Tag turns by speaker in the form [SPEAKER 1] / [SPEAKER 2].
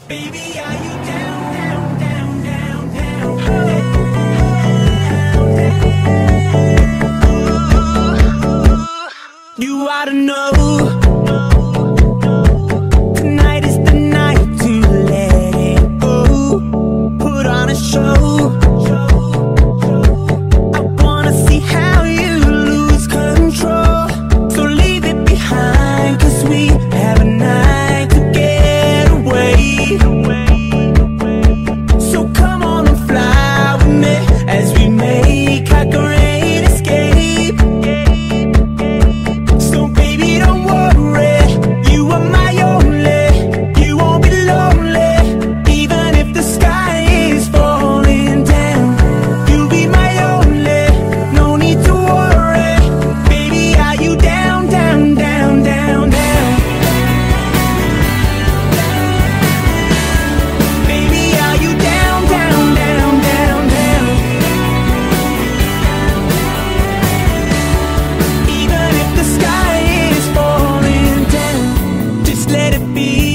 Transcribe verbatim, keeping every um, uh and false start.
[SPEAKER 1] Baby, are you down, down, down, down, down? You ought to know tonight is the night to let it go. Put on a show. I wanna see how you lose control. So leave it behind, 'cause we have a night to get away. So come on and fly with me as we make our great escape. So baby, don't worry, you are my only. You won't be lonely, even if the sky is falling down. You'll be my only, no need to worry. Baby, are you down, down, down, down, down? Baby, are you down, down, down, down, down? Even if the sky is falling down, just let it be.